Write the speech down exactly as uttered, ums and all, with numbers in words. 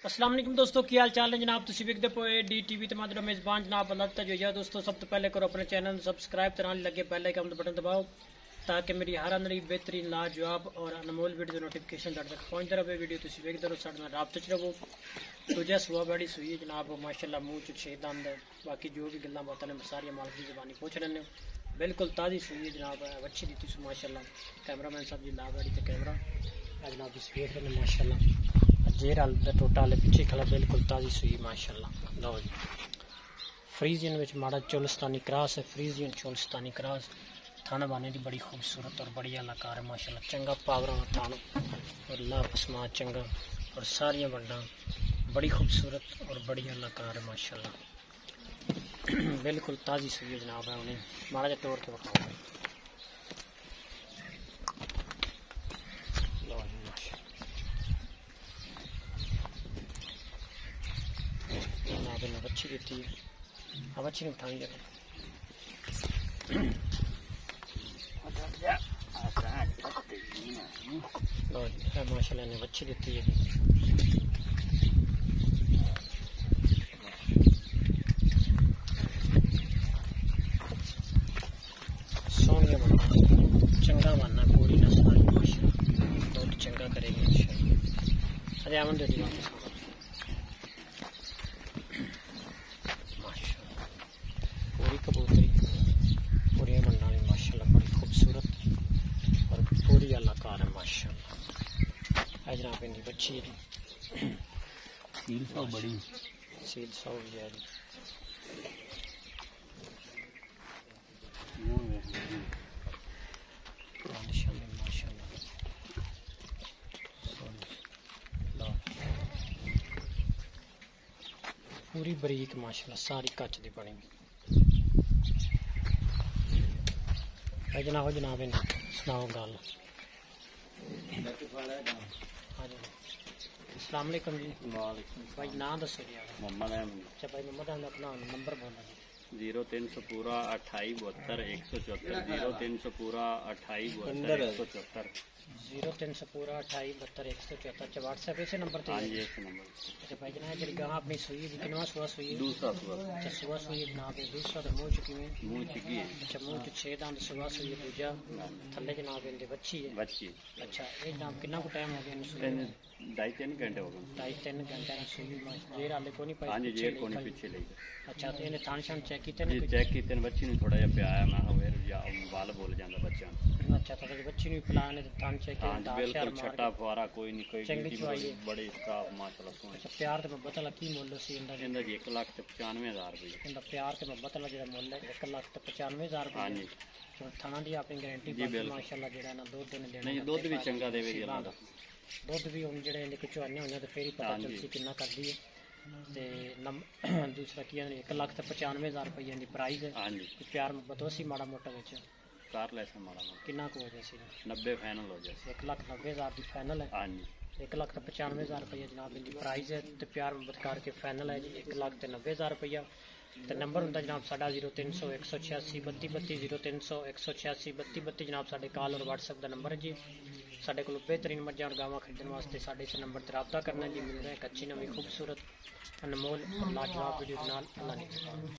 अस्सलाम वालेकुम दोस्तों, की हाल चाल है जनाब। तुम वेखते पे डी टी वी तुम्हारा मेज़बान जनाब अल्लाह जो है दोस्तों। सब तो पहले करो अपने चैनल सब्सक्राइब तरह लगे पहले का बटन दबाओ ताकि मेरी हर नई बेहतरीन लाजवाब और अनमोल वीडियो नोटिफिकेशन तक पहुँचते रहे। वीडियो तुम वेखते रहो, साढ़े नाल राबते च रहो। दूजा सुबह बड़ी सुई है जनाब माशाल्लाह, मूँह च छेद आंदा है। बाकी जो भी गल्लां बातां ने सारियां मालिक की ज़बानी पूछ रहे हो। बिल्कुल ताज़ी सुई है जनाब, अच्छी दी तुम माशाल्लाह। कैमरामैन साहब जी ला गाड़ी तो कैमरा जनाब इस वेख रहे माशाल्लाह। जेर हाल टोटा हाले पिछे खड़ा, बिल्कुल ताज़ी सुई माशाल्लाह। लो जी, फ्रीजियन में माड़ा चोलिस्तानी क्रॉस है, फ्रीजियन चोलिस्तानी क्रॉस। थाना बाने की बड़ी खूबसूरत और बड़ी अलाकार है माशाल्लाह। चंगा पावर वाला थाना और ला पसमा चंगा और सारिया वंडा बड़ी खूबसूरत और बड़ी अलाकार है माशाल्लाह। बिल्कुल ताज़ी सुई है जनाब है। उन्हें माड़ा जा तोड़ के बखाओ। बच्ची देती है, अब अच्छी नहीं उठानी जाती। माशाल्लाह ने बच्ची देती है। सोनिया बनना चंगा बनना पूरी नस्ल माशाल्लाह, बहुत चंगा करेगी इंशाल्लाह। अरे आमन दे दी वापस पूरी कबूतरी पूरी मंडा में माशाल्लाह, बड़ी खूबसूरत और पूरी अलाकार है माशाल्लाह। जनाब इनकी बच्ची है सील सौ बड़ी सील सौ भी है जी। पूरी बरीक माशाल्लाह, सारी कच दी बनी। जनाब जनाब इन सुनाओ गल। अस्सलाम वालेकुम जी। भाई नाम दसो जी। मोहम्मद अहमद। अच्छा भाई मोहम्मद अहमद अपना नंबर बोलो जी। जीरो तीन सौ पूरा अठाई बहत्तर एक सौ चौहत्तर। जीरो तीन सौ पूरा अठाई बहत्तर एक सौ चौहत्तर। जीरो तीन सौ पूरा अठाई बहत्तर एक सौ चौहत्तर। अच्छा व्हाट्सएप इसे नंबर हाँ जी इस नंबर। अच्छा भाई जनाब जी गाँव अपनी सुई है कितना सुबह सुई है? दूसरा सुबह। अच्छा सुबह सुई है जनाब, दूसरा तो मुँह चुकी है मुँह चुकी है। अच्छा मुँह च छे दांत सुबह सुई है। दूजा थल्ले जनाब इनकी बच्ची है। बच्ची। अच्छा ये जनाब कितना को टाइम हो गया सुई? ढाई तीन घंटे हो गए। ढाई तीन घंटे सुई जेर हाले को नहीं पाई। हाँ जी जेर को नहीं पीछे ले गए। अच्छा तो इन्हें थान शान चेक किए? जी चेक किए बच्ची ने थोड़ा जिहा प्याया मैं फिर या बाल बोल जाता बच्चा। अच्छा तो बच्ची ने पिलाया ने थान चेक किया? हाँ बिल्कुल छट्टा फुआरा कोई नहीं कोई चंगी चुआई है बड़ी साफ माशाल्लाह सोहनी। अच्छा प्यार ते मोहब्बत वाला की मुੱਲ ਸੀ ਇਹਦਾ? ਇਹਦਾ जी एक लाख ते पचानवे हज़ार रुपये। ਇਹਦਾ प्यार ते मोहब्बत वाला ਜਿਹੜਾ ਮੁੱਲ ਹੈ एक लाख ते पचानवे हज़ार रुपये। हाँ जी थाना ਦੀ ਆਪਣੀ ਗਾਰੰਟੀ ਮਾਸ਼ਾਅੱਲਾ ਜਿਹੜਾ ਨਾ ਦੁੱਧ ਨੇ ਦੇਣਾ। नहीं दुध भी चंगा देवे जी अल्लाह दा। ਦੁੱਧ ਵੀ ਹੁਣ ਜਿਹੜੇ ਇਹਦੇ ਕੁ ਚੁਆਈਆਂ ਹੋਈਆਂ ਤੇ ਫੇਰ ਹੀ ਪਤਾ ਚੱਲਦੀ ਕਿੰਨਾ ਕਰਦੀ ਹੈ। ਤੇ ਦੂਸਰਾ ਕੀ ਹੈ एक लाख ਤੇ पचानवे हज़ार रुपये ਦੀ ਪ੍ਰਾਈਸ ਹੈ। हाँ जी प्यार मोहब्बत हो सी माड़ा मोटा ਵਿੱਚ कर ले से माड़ा मोटा ਕਿੰਨਾ ਕੁ ਹੋ ਜਾਏ ਸੀ? नब्बे फाइनल हो जाए। एक लाख नब्बे हज़ार की फाइनल है। हाँ जी एक लाख तो पचानवे हज़ार रुपया जनाब इनकी प्राइस है। तो प्यार मोहब्बत करके फाइनल है जी एक लाख तो नब्बे हज़ार रुपया। तो नंबर होंगे जनाब साढ़ा जीरो तीन सौ एक सौ छियासी बत्ती बत्ती जीरो तीन सौ एक सौ छियासी बत्ती बत्ती जनाब साढ़े कॉल और व्हाट्सएप का नंबर है जी। साढ़े को बेहतरीन मझां और गावां खरीदने वास्ते साढ़े इस नंबर पर रब्ता करना जी। मिल रहा है एक अच्छी नवी खूबसूरत अनमोल और लाजवाब वीडियो नाल। अल्लाह ने